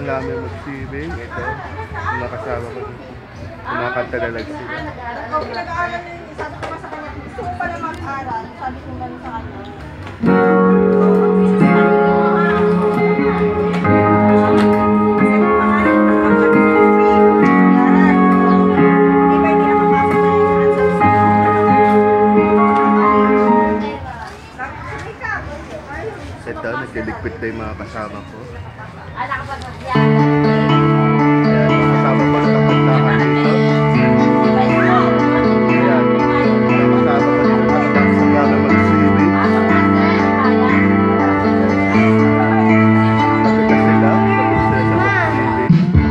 lang namin mag-swimming. Ito, mga kasama ko. Kumakanta na lang sila. Pinag-aaral na yun, sabi ko pa sa kanya, gusto mo pala mag-aral? Sabi ko gano'n sa kanya. Ito, nagkiligpit na yung mga kasama ko. Anak pa ba siya? Ayan, mga kasama ko na kakantahan dito. Ayan, mga kasama ko dito na mag-swimming. Pagod na sila sa mag-swimming.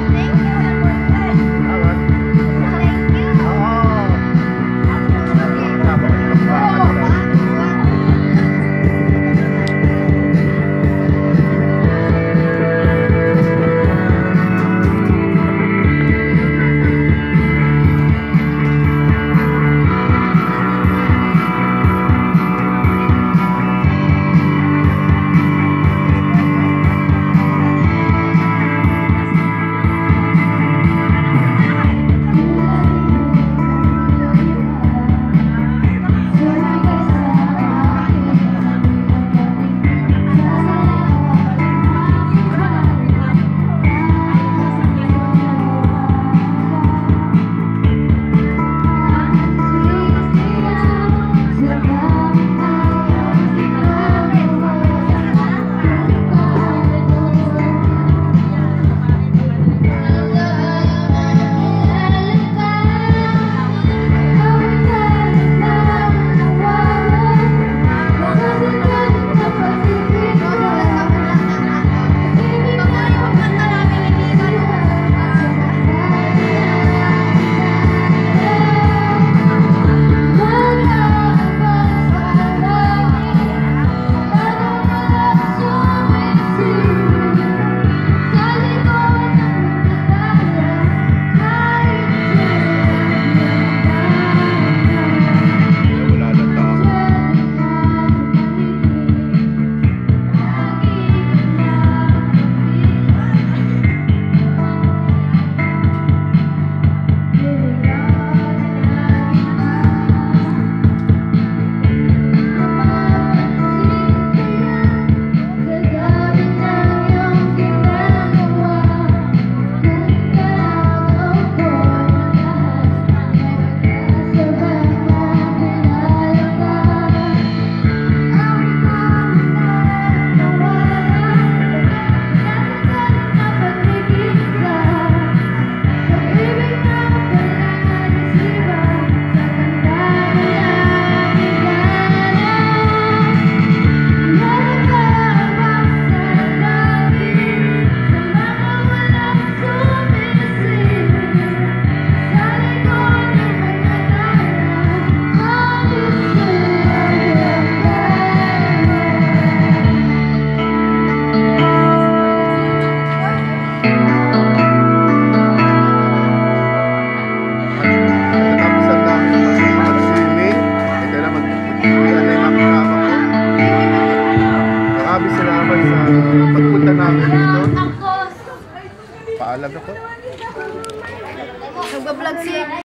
Awan. Oo. Kasama ko dito kakanta. Maraming salamat sa pagpunta namin dito. Paalam na po. Nagbablog si